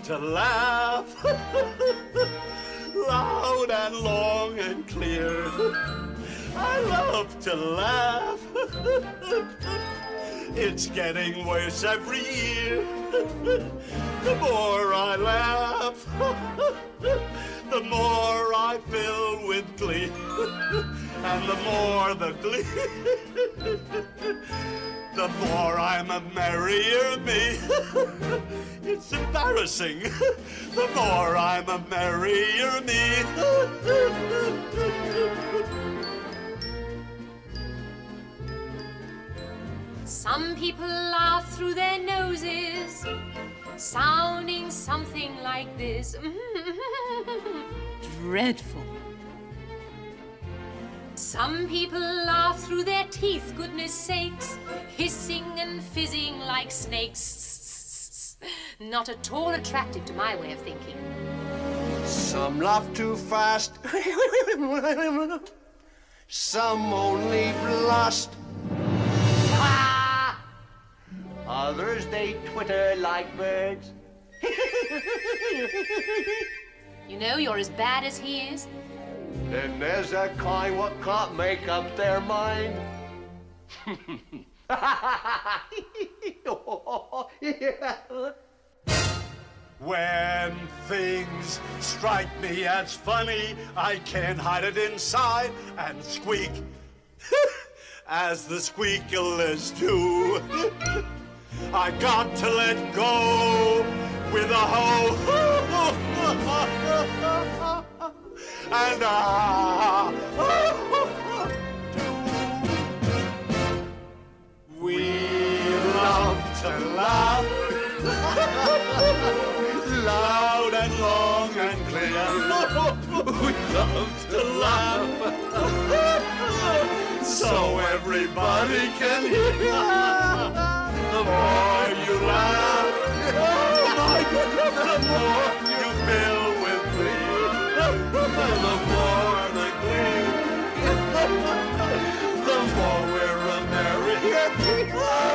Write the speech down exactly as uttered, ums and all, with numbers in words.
to laugh loud and long and clear. I love to laugh. It's getting worse every year. The more I laugh, the more I fill with glee. And the more the glee, the more I'm a merrier me. It's embarrassing. The more I'm a merrier me. Some people laugh through their noses, sounding something like this. Dreadful. Some people laugh through their teeth, goodness sakes, hissing and fizzing like snakes. Not at all attractive to my way of thinking. Some laugh too fast. Some only blast. Ah! Others, they twitter like birds. You know, you're as bad as he is. Then there's that kind what can't make up their mind. When things strike me as funny, I can't hide it inside and squeak as the squeakers do. I got to let go with a ho and ah. We love to laugh loud and long and clear. We love to laugh so everybody can hear. The more you laugh, oh my goodness, the more you fill with glee. The more the glee, the more we're a merry.